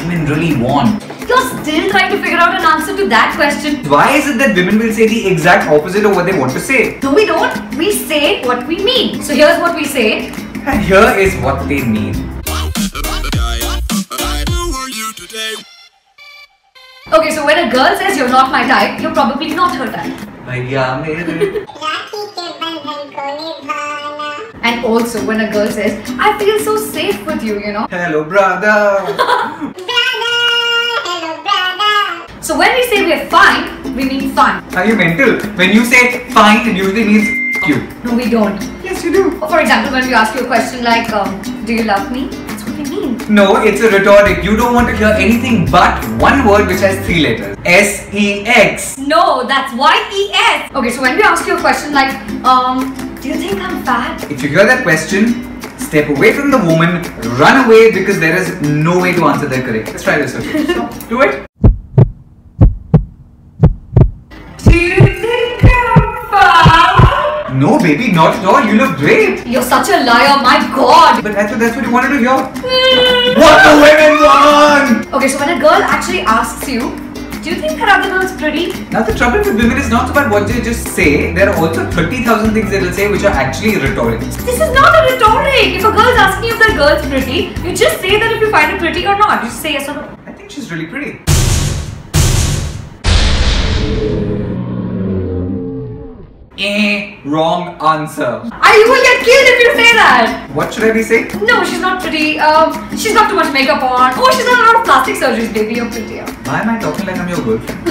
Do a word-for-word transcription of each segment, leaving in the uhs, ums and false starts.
women really want? You're still trying to figure out an answer to that question. Why is it that women will say the exact opposite of what they want to say? No, we don't. We say what we mean. So here's what we say. And here is what they mean. Okay, so when a girl says you're not my type, you're probably not her type. And also when a girl says, I feel so safe with you, you know. Hello, brother. So when we say we're fine, we mean fun. Are you mental? When you say fine, it usually means f you. No, we don't. Yes, you do. For example, when we ask you a question like, um, do you love me? That's what we mean. No, it's a rhetoric. You don't want to hear anything but one word which has three letters. S E X. No, that's Y E S. Okay, so when we ask you a question like, um, do you think I'm fat? If you hear that question, step away from the woman, run away because there is no way to answer that correctly. Let's try this, okay? So, do it. Do you think I'm fat? No, baby, not at all. You look great. You're such a liar, my god. But I thought that's what you wanted to hear. What the women want! Okay, so when a girl actually asks you, do you think her other girl's pretty? Now the trouble with women is not about what they just say. There are also thirty thousand things they will say which are actually rhetoric. This is not a rhetoric. If a girl is asking you if that girl's pretty, you just say that if you find her pretty or not. You just say yes or no. I think she's really pretty. Eh, wrong answer. I will get killed if you say that. What should I be saying? No, she's not pretty. Um, she's got too much makeup on. Oh, she's done a lot of plastic surgeries, baby. You're prettier. Why am I talking like I'm your girlfriend?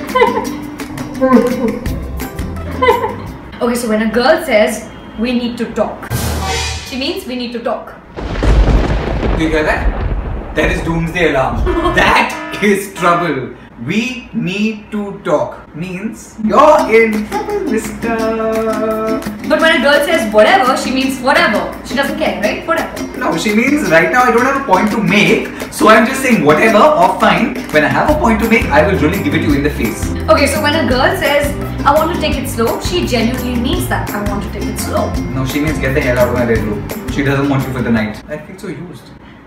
Okay, so when a girl says, we need to talk, she means we need to talk. Do you hear that? That is doomsday alarm. That is trouble. We need to talk means you're in trouble, mister. But when a girl says whatever, she means whatever. She doesn't care, right? Whatever. No, she means right now I don't have a point to make, so I'm just saying whatever or fine. When I have a point to make, I will really give it to you in the face. Okay, so when a girl says, I want to take it slow, she genuinely means that. I want to take it slow. No, she means get the hell out of my bedroom. She doesn't want you for the night. I feel so used.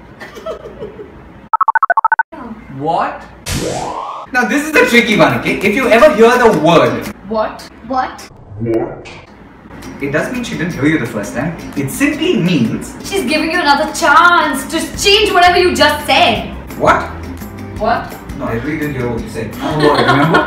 What? Now this is the tricky one, okay? If you ever hear the word What? What? What? It doesn't mean she didn't hear you the first time. It simply means She's giving you another chance to change whatever you just said. what? What? No, I really didn't hear what you said. Oh, remember?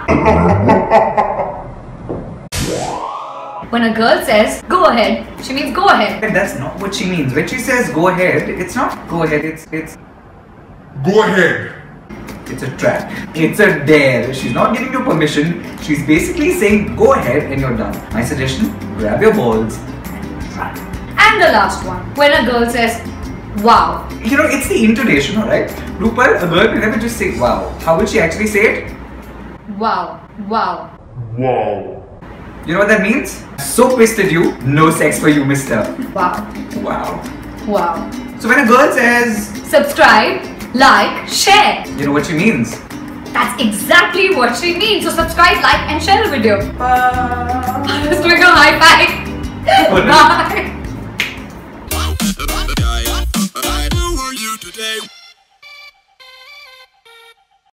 When a girl says, go ahead, she means go ahead. And that's not what she means. When she says go ahead, it's not go ahead, it's it's Go ahead. It's a trap. It's a dare. She's not giving you permission. She's basically saying go ahead and you're done. My suggestion, grab your balls and run. And the last one, when a girl says, wow. You know, it's the intonation, alright? Rupal, a girl will never just say wow. How will she actually say it? Wow. Wow. Wow. You know what that means? So pissed at you, no sex for you, mister. Wow. Wow. Wow. So when a girl says, Subscribe, like, share. you know what she means? That's exactly what she means. So subscribe, like and share the video. Bye. Let's do a high five. What? Bye. I know where you today.